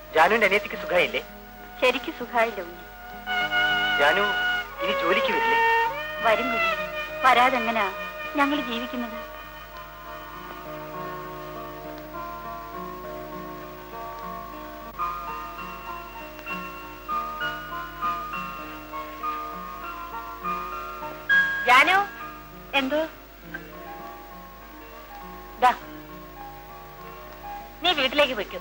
ജാനുവിന്റെ അനിയത്തിക്ക് സുഖായില്ലേ? ശരിക്ക് സുഖായില്ല കുഞ്ഞ്. ജാനു ഇനി ജോലിക്ക് വരില്ലേ? വരും കുഞ്ഞ്. വരാതെങ്ങനാ ഞങ്ങൾ ജീവിക്കുന്നത്? ജാനു, എന്തോ? നീ വീട്ടിലേക്ക് വയ്ക്കും.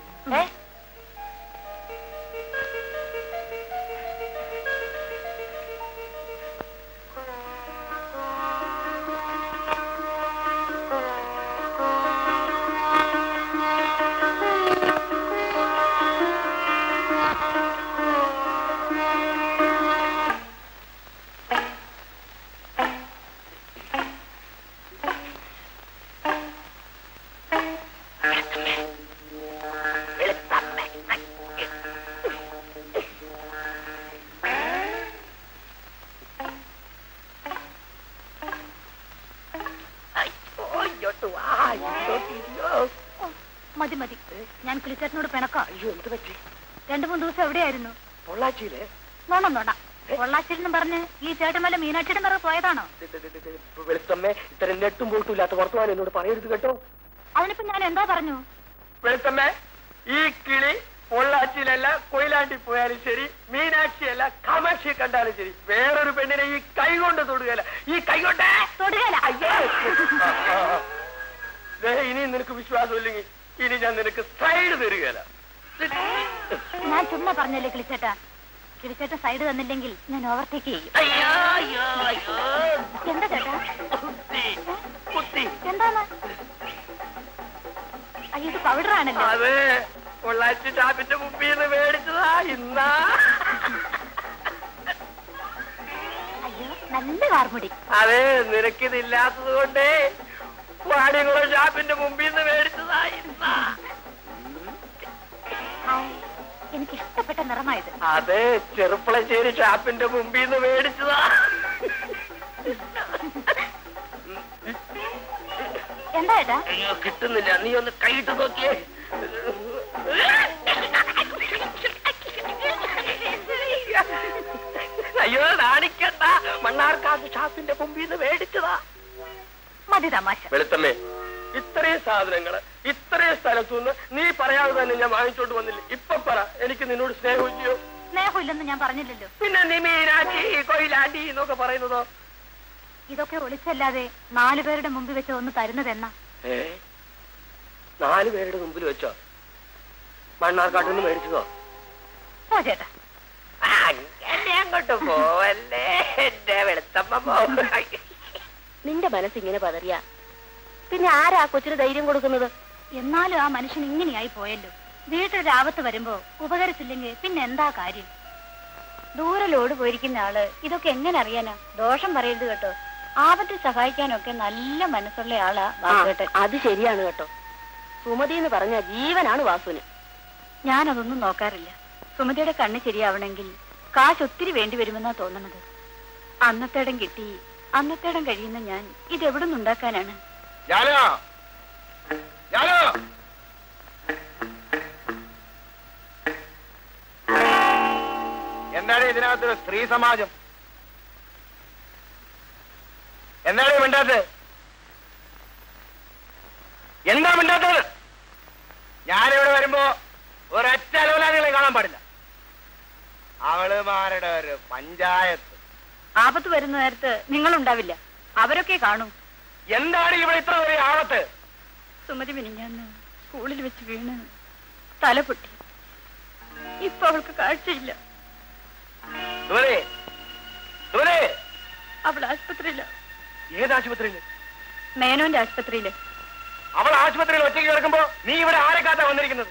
മതി മതി, ഞാൻ കിളിച്ചേട്ടനോട് പിണക്കാം. അയ്യോ, എന്ത് പറ്റി? 2-3 ദിവസം എവിടെയായിരുന്നു? പൊള്ളാച്ചിയിലെ. നോണം നോണ. പൊള്ളാച്ചിലെന്ന് പറഞ്ഞ് ഈ ചേട്ടന്മല്ല മീനാക്ഷിയുടെ മറ പോയതാണോ? വെളുത്തമ്മേ, ഇത്തരം നെട്ടും പോയിട്ടില്ലാത്ത വർത്തമാനം എന്നോട് പറയരുത് കേട്ടോ. അതിനിപ്പോ ഞാൻ എന്താ പറഞ്ഞു? വെളുത്തമ്മേ, ഈ കിളി പൊള്ളാച്ചിയിലല്ല കൊയിലാണ്ടി പോയാലും ശരി, മീനാക്ഷിയല്ല കാമാക്ഷി കണ്ടാലും ശരി, വേറൊരു പെണ്ണിനെ ഈ കൈ കൊണ്ട് തൊടുകയല്ല. ഈ കൈ കൊണ്ട് തൊടുകയല്ല. ഇനി നിനക്ക് വിശ്വാസമില്ലെങ്കിൽ ഇനി ഞാൻ നിനക്ക് സൈഡ് തരികയല്ല. ഞാൻ ചുമ്മാ പറഞ്ഞല്ലേ കിളിച്ചേട്ടാ. കിളിച്ചേട്ടൻ സൈഡ് തന്നില്ലെങ്കിൽ ഞാൻ ഓവർടേക്ക് ചെയ്യും. എന്താ ചേട്ടാ? എന്താണ്? അയ്യോ, ഇത് പൗഡറാണല്ലോ. അതെ, പൊള്ളാച്ചി ടാപ്പിന്റെ മുമ്പിൽ നിന്ന് മേടിച്ചതാ ഇന്നാ. അയ്യോ, നല്ല കാർമുടി. അതെ, നിനക്കിതില്ലാത്തത് കൊണ്ടേ വാടികുളം ഷാപ്പിന്റെ മുമ്പിൽ നിന്ന് മേടിച്ചതാ ഇന്നാ. എനിക്ക് ഇഷ്ടപ്പെട്ട നിറമായത്. അതെ, ചെറുപ്പളശ്ശേരി ഷാപ്പിന്റെ മുമ്പിൽ നിന്ന് മേടിച്ചതാ. എന്താ ഏട്ടാ? അയ്യോ, കിട്ടുന്നില്ല. നീ ഒന്ന് കൈയിട്ട് നോക്കിയേ. അയ്യോ, നാണിക്കണ്ട. മണ്ണാർക്കാട് ഷാപ്പിന്റെ മുമ്പിൽ നിന്ന് മേടിച്ചതാ. മതി തമാശ. വെളുത്തമ്മേ, ഇത്രയും സാധനങ്ങള് ഇത്രയും സ്ഥലത്തുനിന്ന് നീ പറയാതെ തന്നെ ഞാൻ വാങ്ങിച്ചോണ്ട് വന്നില്ല. ഇപ്പൊ പറ, എനിക്ക് നിന്നോട് സ്നേഹമില്ലയോ? സ്നേഹമില്ലെന്ന് ഞാൻ പറഞ്ഞില്ലല്ലോ. പിന്നെ നീ മീനാച്ചി കൊയിലാണ്ടി എന്നൊക്കെ പറയുന്നതോ? ഇതൊക്കെ ഒളിച്ചല്ലാതെ 4 പേരുടെ മുമ്പിൽ വെച്ച് ഒന്ന് തരുന്നതെന്നാ? 4 പേരുടെ മുമ്പിൽ വെച്ചോ? മണ്ണാർക്കാട്ടിൽ നിന്ന് മേടിച്ചതോ? പോ ചേട്ടാ. അങ്ങനെ അങ്ങോട്ട് പോവല്ലേ എന്റെ വെളുത്തമ്മ. നിന്റെ മനസ്സിങ്ങനെ പതറിയ പിന്നെ ആരാ കൊച്ചിന് ധൈര്യം കൊടുക്കുന്നത്? എന്നാലും ആ മനുഷ്യൻ ഇങ്ങനെയായി പോയല്ലോ. വീട്ടിലൊരാപത്ത് വരുമ്പോ ഉപകരിച്ചില്ലെങ്കിൽ പിന്നെ എന്താ കാര്യം? ദൂരെ ലോഡ് പോയിരിക്കുന്ന ആള് ഇതൊക്കെ എങ്ങനെ അറിയാനാ? ദോഷം പറയരുത് കേട്ടോ. ആപത്തിൽ സഹായിക്കാനൊക്കെ നല്ല മനസ്സുള്ള ആളാ വാസുവേട്ടൻ. അത് ശരിയാണ് കേട്ടോ. സുമതി എന്ന് പറഞ്ഞ ജീവനാണ് വാസുവിന്. ഞാനതൊന്നും നോക്കാറില്ല. സുമതിയുടെ കണ്ണ് ശരിയാവണമെങ്കിൽ കാശ് ഒത്തിരി വേണ്ടി വരുമെന്നാ തോന്നണത്. അന്നത്തേടം കിട്ടി അന്നത്തേടം കഴിയുന്ന ഞാൻ ഇതെവിടെ നിന്നുണ്ടാക്കാനാണ്? എന്താണ് ഇതിനകത്ത് സ്ത്രീ സമാജം? എന്താണ് മിണ്ടാത്തത്? എന്താ മിണ്ടാത്തത്? ഞാനിവിടെ വരുമ്പോ ഒരൊറ്റ അലോലാദികളെ കാണാൻ പാടില്ല. അവളുമാരുടെ ഒരു പഞ്ചായത്ത്. ആപത്ത് വരുന്ന നേരത്ത് നിങ്ങളുണ്ടാവില്ല, അവരൊക്കെ കാണൂ. എന്താണ് ഇവിടെ ഇത്ര വലിയ ആപത്ത്? സുമതി മിനിഞ്ഞാന്ന് സ്കൂളിൽ വെച്ച് വീണ് തല പൊട്ടി. ഇപ്പൊ അവൾക്ക് കാഴ്ചയില്ല. അവൾ ആശുപത്രിയില്ല. ഏത് ആശുപത്രിയില്? മേനോന്റെ ആശുപത്രിയില്. അവൾ ആശുപത്രിയിൽ ഒറ്റയ്ക്ക് കിടക്കുമ്പോ നീ ഇവിടെ ആരെ കാത്താ വന്നിരിക്കുന്നത്?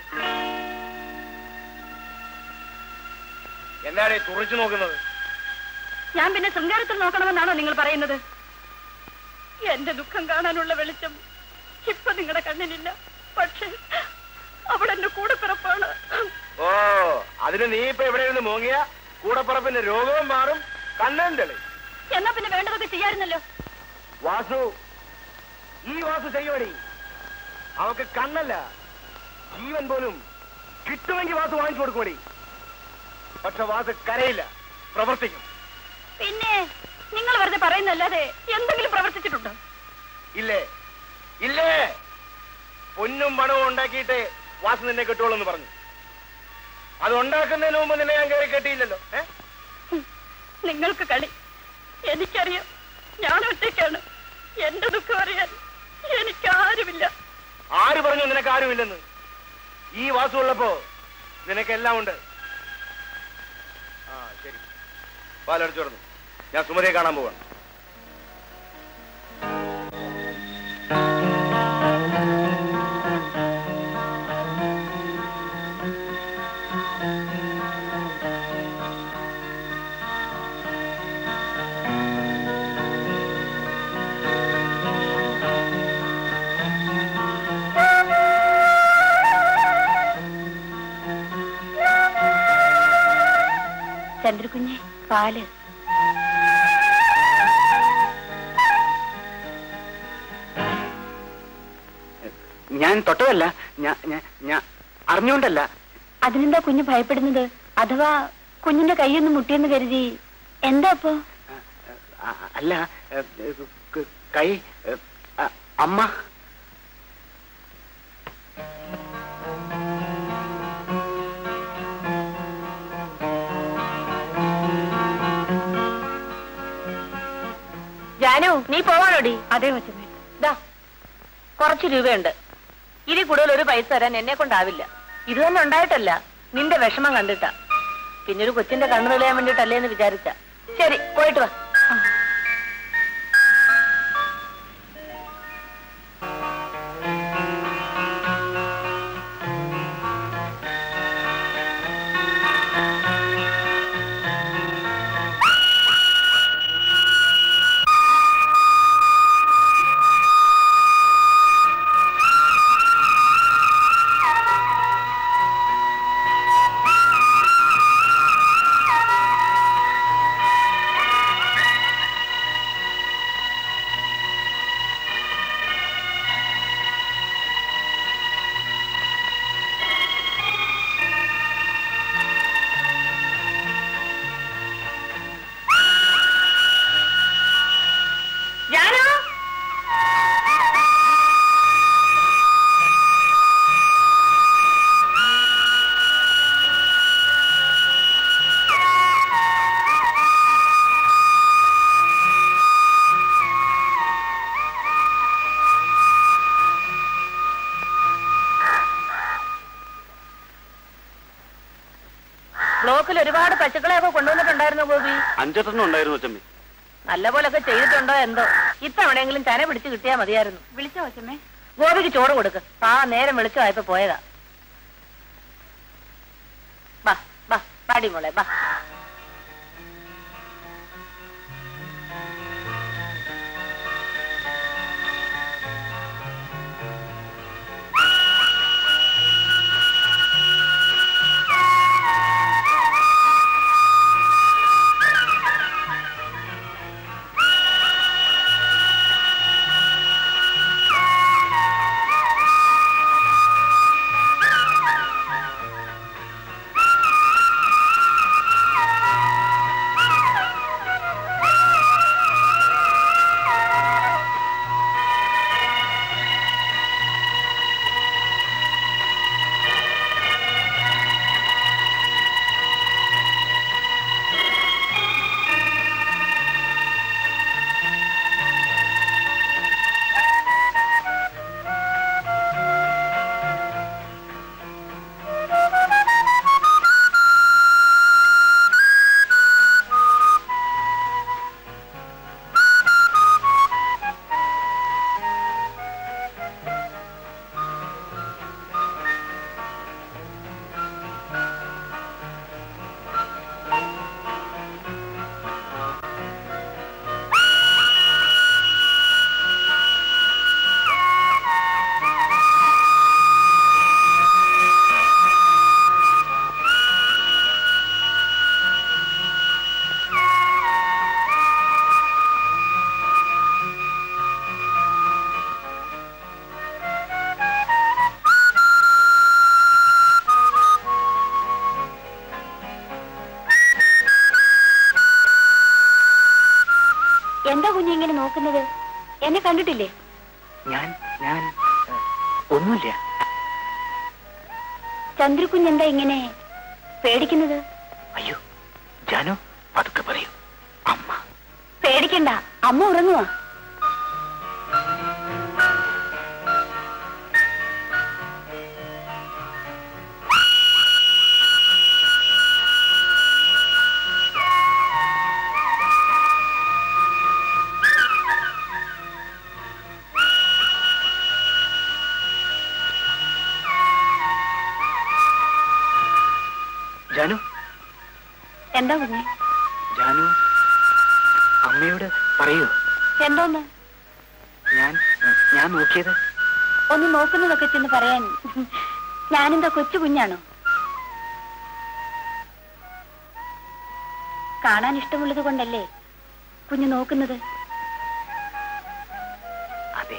എന്താണ് തുറച്ചു നോക്കുന്നത്? ഞാൻ പിന്നെ ശൃംഗാരത്തിൽ നോക്കണമെന്നാണോ നിങ്ങൾ പറയുന്നത്? എന്റെ ദുഃഖം കാണാനുള്ള വെളിച്ചം ഇപ്പൊ നിങ്ങളുടെ കണ്ണിനില്ല. പക്ഷെ അവളെന്റെ കൂടെപ്പിറപ്പാണ്. ഓ, അതിന് നീ ഇപ്പൊ ഇവിടെ നിന്ന് മോങ്ങിയ കൂടെപ്പിറപ്പിന്റെ രോഗവും മാറും, കണ്ണും തെളി. എന്നാ പിന്നെ വേണ്ടതൊക്കെ ചെയ്യാറുന്നല്ലോ. വാസു, ഈ വാസു ചെയ്യുവടി. അവക്ക് കണ്ണല്ല, ജീവൻ പോലും കിട്ടുമെങ്കിൽ വാസ് വാങ്ങിച്ചു കൊടുക്കൂടി. പക്ഷെ വാസ് കരയില്ല, പ്രവർത്തിക്കും. പിന്നെ നിങ്ങൾ വെറുതെ പറയുന്നല്ലാതെ എന്തെങ്കിലും പ്രവർത്തിച്ചിട്ടുണ്ടോ? ഇല്ലേ ഇല്ലേ, പൊന്നും പണവും ഉണ്ടാക്കിയിട്ട് വാസ് നിന്നെ കെട്ടുള്ളൂ എന്ന് പറഞ്ഞു. അത് ഉണ്ടാക്കുന്നതിന് മുമ്പ് നിന്നെ ഞാൻ കയറി കെട്ടിയില്ലല്ലോ. നിങ്ങൾക്ക് കളി എനിക്കറിയാം. ഞാൻ ഒറ്റയ്ക്കാണ്. എന്റെ ദുഃഖം അറിയാൻ എനിക്കാരുമില്ല. ആര് പറഞ്ഞു നിനക്ക് ആരുമില്ലെന്ന്? ഈ വാസു ഉള്ളപ്പോ നിനക്കെല്ലാം ഉണ്ട്. ആ ശരി, പാലടിച്ചു കിടന്നു. ഞാൻ സുമതിയെ കാണാൻ പോവാണ്. ചന്ദ്രകുഞ്ഞെ, പാല്. ഞാൻ തൊട്ടതല്ല, ഞാൻ അറിഞ്ഞുകൊണ്ടല്ല. അതിനെന്താ കുഞ്ഞ് ഭയപ്പെടുന്നത്? അഥവാ കുഞ്ഞിന്റെ കൈയൊന്ന് മുട്ടിയെന്ന് കരുതി എന്താ അപ്പോ? അല്ല, കൈ അമ്മ. ജാനു, നീ പോവാനോടി? അതേ കൊച്ചമ്മേ. ദാ കുറച്ച് രൂപയുണ്ട്. ഇനി കൂടുതൽ ഒരു പൈസ തരാൻ എന്നെ കൊണ്ടാവില്ല. ഇത് തന്നെ ഉണ്ടായിട്ടല്ല, നിന്റെ വിഷമം കണ്ടിട്ടാ. പിന്നൊരു കൊച്ചിന്റെ കണ്ണു തെളിയാൻ വേണ്ടിട്ടല്ലേ എന്ന് വിചാരിച്ച. ശരി, പോയിട്ട് വാ. ബ്ലോക്കിൽ ഒരുപാട് പശുക്കളെയൊക്കെ കൊണ്ടുവന്നിട്ടുണ്ടായിരുന്നു ഗോപി. 5 ഉണ്ടായിരുന്നു കൊച്ചമ്മേ. നല്ല പോലൊക്കെ ചെയ്തിട്ടുണ്ടോ എന്തോ. ഇത്തവണയെങ്കിലും ചന പിടിച്ച് കിട്ടിയാ മതിയായിരുന്നു. വിളിച്ചോ കൊച്ചമ്മേ? ഗോപിക്ക് ചോറ് കൊടുക്ക്. നേരം വെളിച്ചമായപ്പോ പോയതാ. ബാ ബാ പാടി മോളെ ബാ. നോക്കുന്നത്? എന്നെ കണ്ടിട്ടില്ലേ? ഞാൻ ഞാൻ ഒന്നുമില്ല. ചന്ദ്രകുഞ്ഞെന്താ ഇങ്ങനെ പേടിക്കുന്നത്? അയ്യോ ജാനു, പതുക്കെ പറയൂ. അമ്മ പേടിക്കണ്ട, അമ്മ ഉറങ്ങുവാ. ജാനു, എന്താ കുഞ്ഞെ? ജാനു അമ്മയോട് പറയൂ. എന്തോന്ന്? ഞാൻ നോക്കിയത്. ഒന്ന് നോക്കുന്നതൊക്കെ ചെന്ന് പറയാൻ ഞാനെന്താ കൊച്ചു കുഞ്ഞാണോ? കാണാൻ ഇഷ്ടമുള്ളത് കൊണ്ടല്ലേ കുഞ്ഞ് നോക്കുന്നത്? അതെ.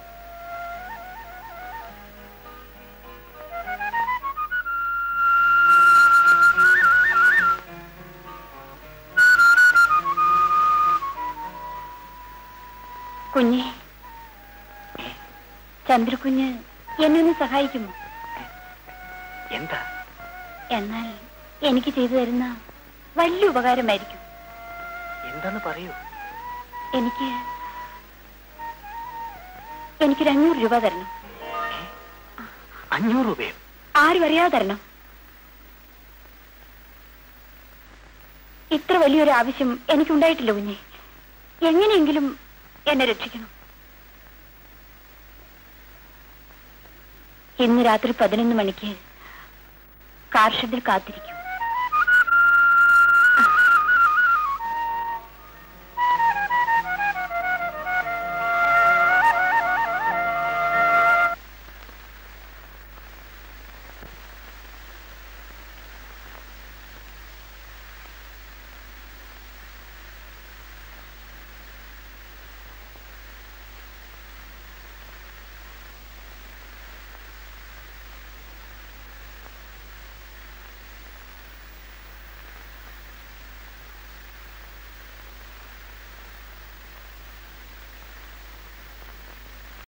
കുഞ്ഞെ, ചന്ദ്രകുഞ്ഞ് എന്നെ ഒന്ന് സഹായിക്കുമോ? എന്താ? എന്നാൽ എനിക്ക് ചെയ്തു തരുന്ന വലിയ ഉപകാരമായിരിക്കും. എന്താന്ന് പറയൂ. എനിക്കൊരു 500 രൂപ തരണം. 500 രൂപയോ? ആരും അറിയാതെ തരണം. ഇത്ര വലിയൊരു ആവശ്യം എനിക്കുണ്ടായിട്ടില്ല കുഞ്ഞെ. എങ്ങനെയെങ്കിലും എന്നെ രക്ഷിക്കണം. ഇന്ന് രാത്രി 11 മണിക്ക് കാർ ഷെഡിൽ കാത്തിരിക്കും.